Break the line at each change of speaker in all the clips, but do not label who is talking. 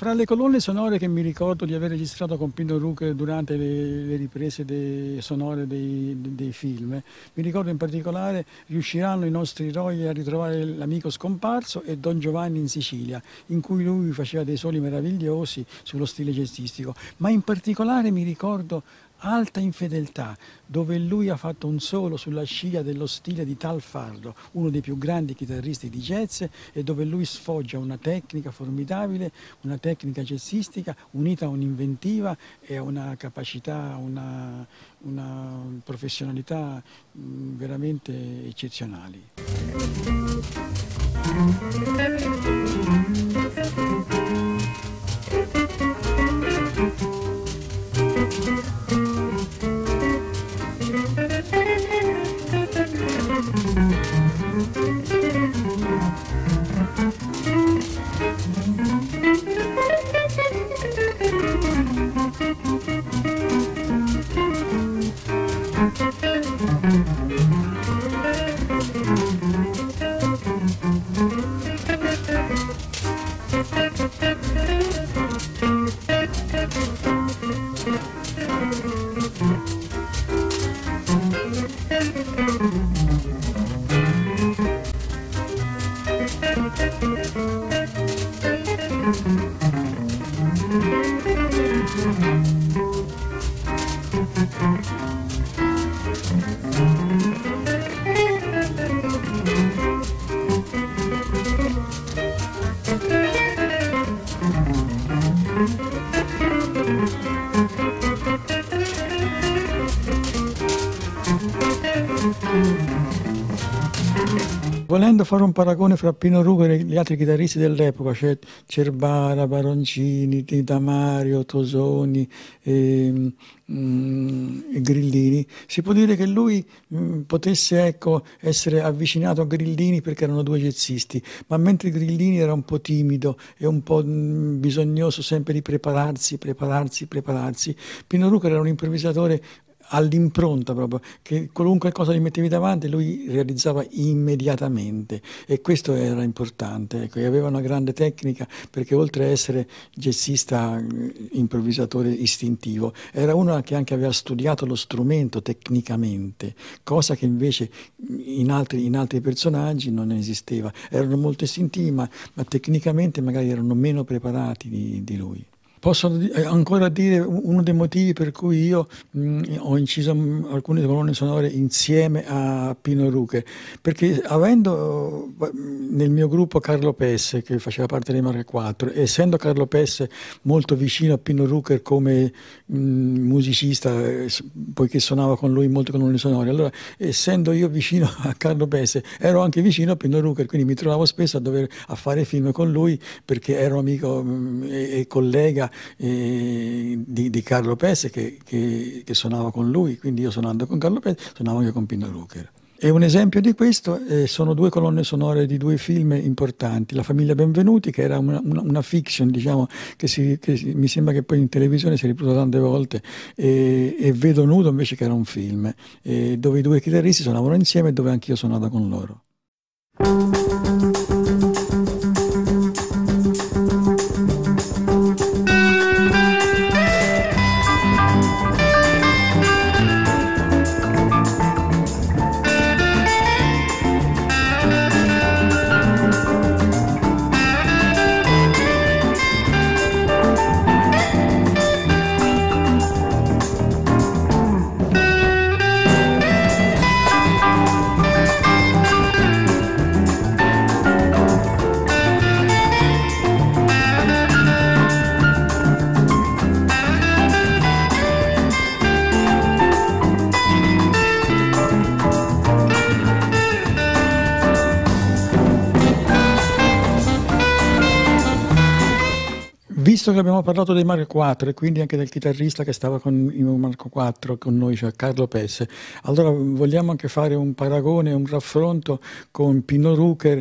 Fra le colonne sonore che mi ricordo di aver registrato con Pino Rucker durante le riprese sonore dei film, mi ricordo in particolare Riusciranno i nostri eroi a ritrovare l'amico scomparso e Don Giovanni in Sicilia, in cui lui faceva dei soli meravigliosi sullo stile jazzistico, ma in particolare mi ricordo Alta infedeltà, dove lui ha fatto un solo sulla scia dello stile di Tal Farro, uno dei più grandi chitarristi di jazz, e dove lui sfoggia una tecnica formidabile, una tecnica jazzistica unita a un'inventiva e a una capacità, una professionalità veramente eccezionali. Volendo fare un paragone fra Pino Rucker e gli altri chitarristi dell'epoca, cioè Cerbara, Baroncini, Damario, Tosoni e Grillini, si può dire che lui potesse, ecco, essere avvicinato a Grillini perché erano due jazzisti, ma mentre Grillini era un po' timido e un po' bisognoso sempre di prepararsi, Pino Rucker era un improvvisatore all'impronta proprio, che qualunque cosa gli mettevi davanti lui realizzava immediatamente, e questo era importante, ecco. E aveva una grande tecnica, perché oltre a essere jazzista, improvvisatore istintivo, era uno che anche aveva studiato lo strumento tecnicamente, cosa che invece in altri personaggi non esisteva. Erano molto istintivi, ma tecnicamente magari erano meno preparati di lui. Posso ancora dire uno dei motivi per cui io ho inciso alcune colonne sonore insieme a Pino Rucker, perché avendo nel mio gruppo Carlo Pesse, che faceva parte dei Marche 4, essendo Carlo Pesse molto vicino a Pino Rucker come musicista, poiché suonava con lui molte colonne sonore, allora essendo io vicino a Carlo Pesse ero anche vicino a Pino Rucker, quindi mi trovavo spesso a fare film con lui, perché ero amico e collega di Carlo Pesse che suonava con lui, quindi io suonando con Carlo Pesse suonavo anche con Pino Rucker. E un esempio di questo sono due colonne sonore di due film importanti: La famiglia Benvenuti, che era una fiction, diciamo, che mi sembra che poi in televisione si è ripetuta tante volte, e Vedo nudo invece, che era un film dove i due chitarristi suonavano insieme e dove anch'io suonavo con loro. Visto che abbiamo parlato dei Marco 4 e quindi anche del chitarrista che stava con il Marco 4 con noi, cioè Carlo Pesse, allora vogliamo anche fare un paragone, un raffronto con Pino Rucker,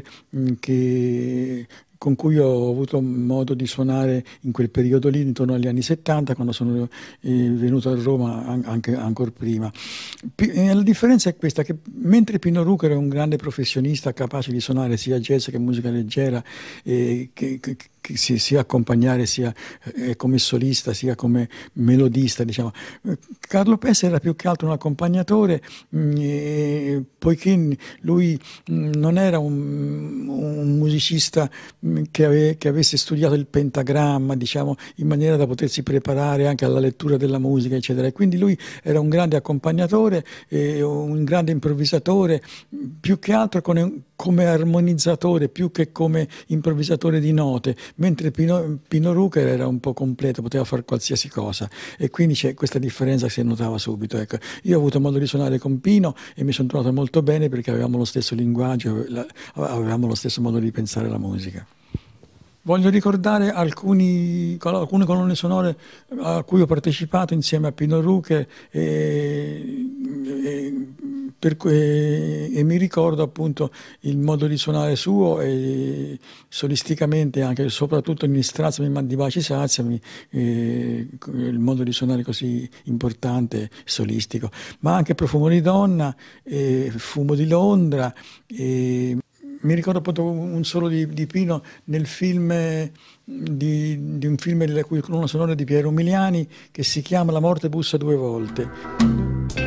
con cui ho avuto modo di suonare in quel periodo lì, intorno agli anni 70, quando sono venuto a Roma, anche ancora prima. La differenza è questa, che mentre Pino Rucker è un grande professionista capace di suonare sia jazz che musica leggera, che sia accompagnare sia come solista sia come melodista, diciamo. Carlo Pessa era più che altro un accompagnatore, poiché lui non era un musicista che avesse studiato il pentagramma, diciamo, in maniera da potersi preparare anche alla lettura della musica, eccetera. E quindi lui era un grande accompagnatore, un grande improvvisatore, più che altro come armonizzatore, più che come improvvisatore di note, mentre Pino Rucker era un po' completo, poteva fare qualsiasi cosa, e quindi c'è questa differenza che si notava subito. Ecco. Io ho avuto modo di suonare con Pino e mi sono trovato molto bene perché avevamo lo stesso linguaggio, avevamo lo stesso modo di pensare alla musica. Voglio ricordare alcune colonne sonore a cui ho partecipato insieme a Pino Rucker e mi ricordo appunto il modo di suonare suo e solisticamente anche, soprattutto in Straziami di Baci Saziami, il modo di suonare così importante, solistico, ma anche Profumo di donna, Fumo di Londra. Mi ricordo appunto un solo di Pino nel film di un film la cui colonna sonora è di Piero Umiliani, che si chiama La morte bussa due volte.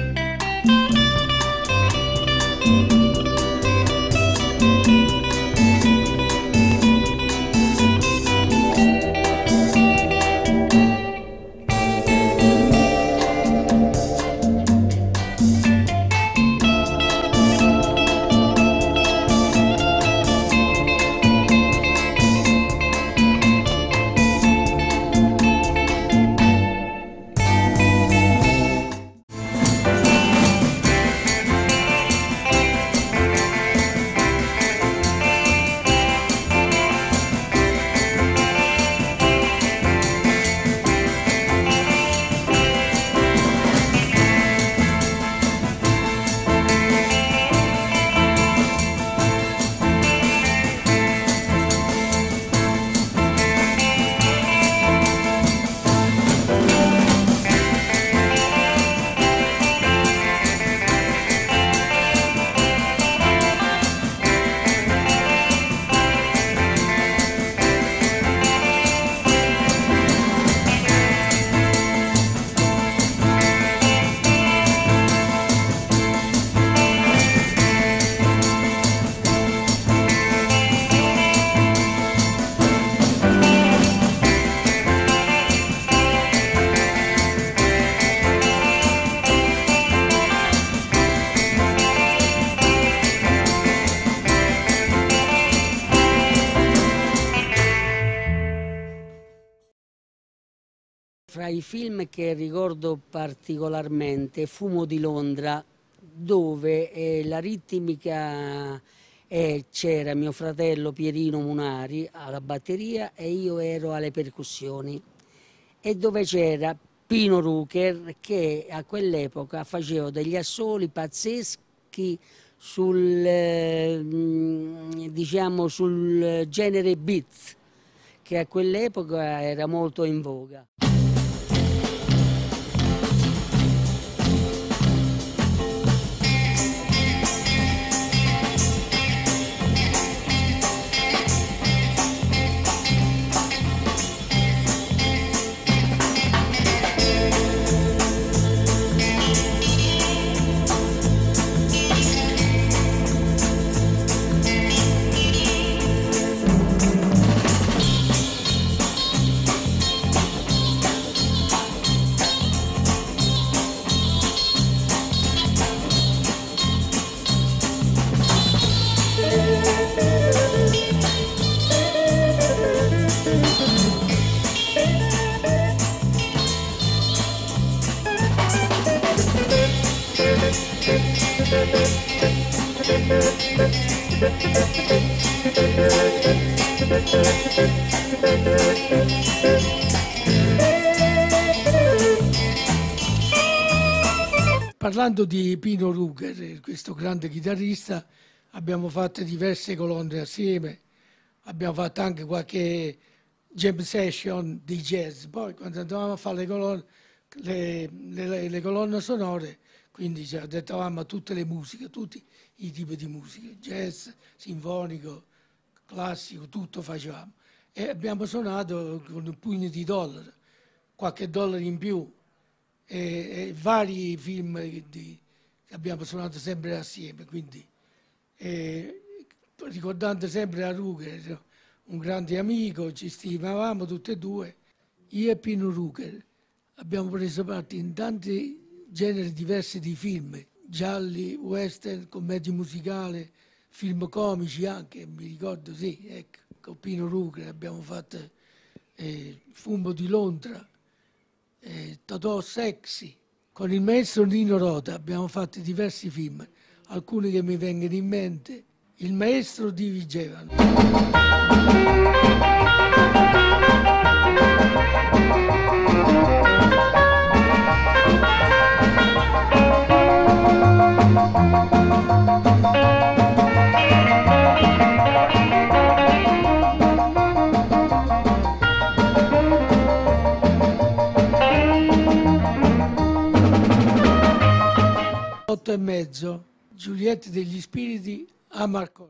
Fra i film che ricordo particolarmente, Fumo di Londra, dove la ritmica c'era mio fratello Pierino Munari alla batteria e io ero alle percussioni, e dove c'era Pino Rucker che a quell'epoca faceva degli assoli pazzeschi diciamo, sul genere beat, che a quell'epoca era molto in voga.
Parlando di Pino Rucker, questo grande chitarrista, abbiamo fatto diverse colonne assieme, abbiamo fatto anche qualche jam session di jazz. Poi quando andavamo a fare le colonne sonore, quindi ci adattavamo a tutte le musiche, tutti i tipi di musica, jazz, sinfonico, classico, tutto facevamo. e abbiamo suonato con un pugno di dollari, qualche dollaro in più, e vari film che abbiamo suonato sempre assieme, quindi ricordando sempre a Ruger, un grande amico, ci stimavamo tutti e due. Io e Pino Ruger abbiamo preso parte in tanti generi diversi di film, gialli, western, commedia musicale, film comici anche, mi ricordo, sì, ecco, con Pino Ruger abbiamo fatto Fumo di Londra, Totò Sexy. Con il maestro Nino Rota abbiamo fatto diversi film, alcuni che mi vengono in mente. Il maestro di Vigevano. 8:30, Giulietta degli Spiriti a Marconi.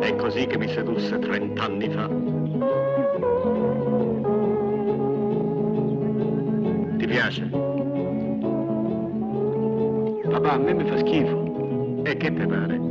È così che mi sedusse 30 anni fa. Ti piace? Papà, a me mi fa schifo. E che te pare?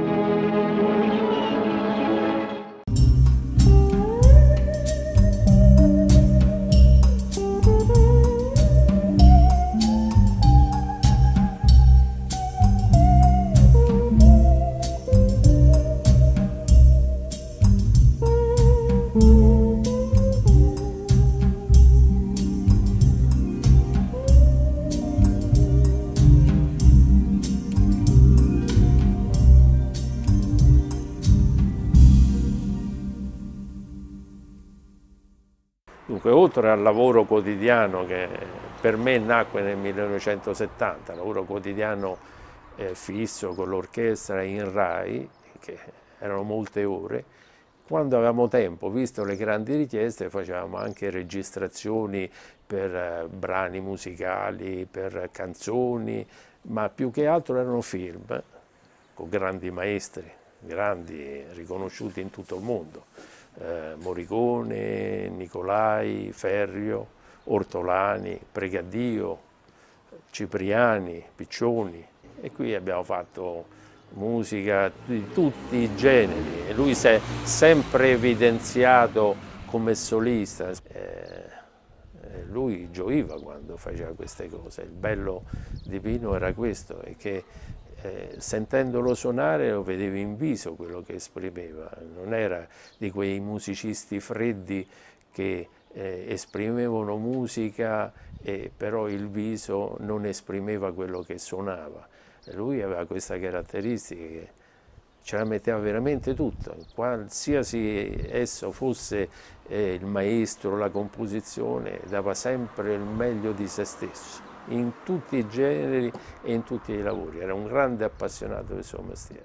Dunque, oltre al lavoro quotidiano che per me nacque nel 1970, lavoro quotidiano fisso con l'orchestra in Rai, che erano molte ore, quando avevamo tempo, visto le grandi richieste, facevamo anche registrazioni per brani musicali, per canzoni, ma più che altro erano film con grandi maestri, grandi riconosciuti in tutto il mondo. Morricone, Nicolai, Ferrio, Ortolani, Pregadio, Cipriani, Piccioni, e qui abbiamo fatto musica di tutti i generi e lui si è sempre evidenziato come solista. Lui gioiva quando faceva queste cose. Il bello di Pino era questo, è che sentendolo suonare lo vedevi in viso quello che esprimeva, non era di quei musicisti freddi che esprimevano musica però il viso non esprimeva quello che suonava. Lui aveva questa caratteristica che ce la metteva veramente tutta, qualsiasi esso fosse il maestro, la composizione, dava sempre il meglio di se stesso, in tutti i generi e in tutti i lavori. Era un grande appassionato del suo mestiere.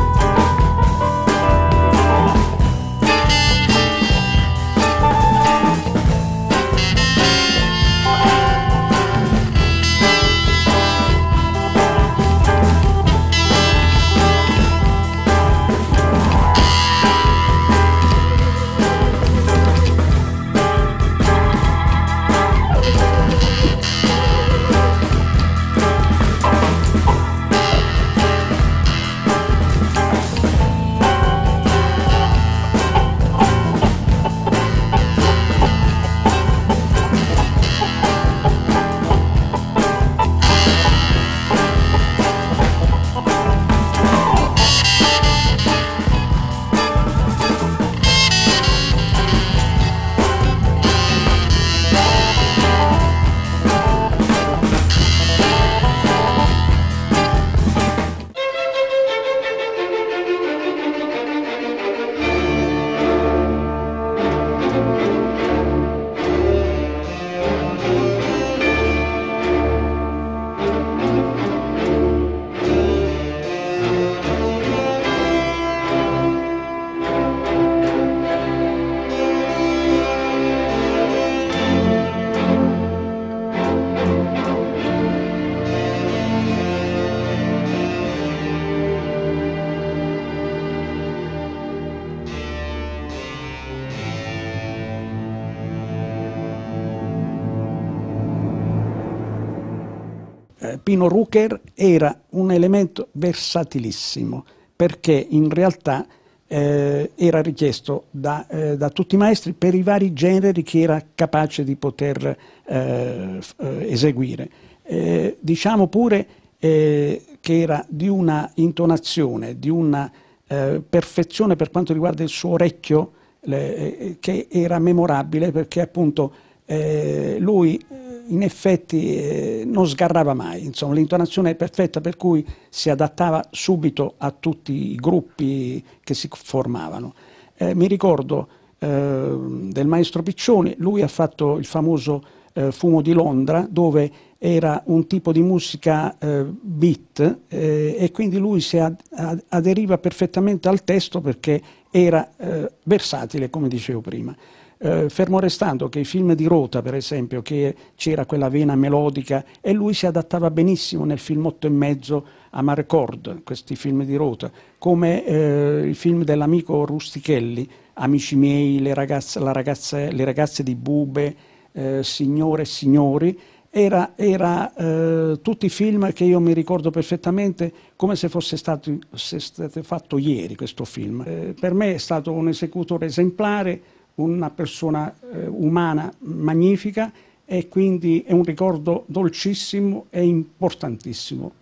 Pino Rucker era un elemento versatilissimo perché in realtà era richiesto da tutti i maestri per i vari generi che era capace di poter eseguire. Diciamo pure che era di una intonazione, di una perfezione per quanto riguarda il suo orecchio che era memorabile perché appunto lui in effetti non sgarrava mai, insomma l'intonazione è perfetta per cui si adattava subito a tutti i gruppi che si formavano. Mi ricordo del maestro Piccioni, lui ha fatto il famoso Fumo di Londra dove era un tipo di musica beat e quindi lui si aderiva perfettamente al testo perché era versatile come dicevo prima. fermo restando che i film di Rota, per esempio, che c'era quella vena melodica e lui si adattava benissimo nel film 8 e mezzo a Marcord, questi film di Rota, come i film dell'amico Rustichelli, Amici miei, le ragazze di Bube, Signore e signori. Era tutti film che io mi ricordo perfettamente come se fosse stato fatto ieri questo film. Per me è stato un esecutore esemplare, una persona umana magnifica, e quindi è un ricordo dolcissimo e importantissimo.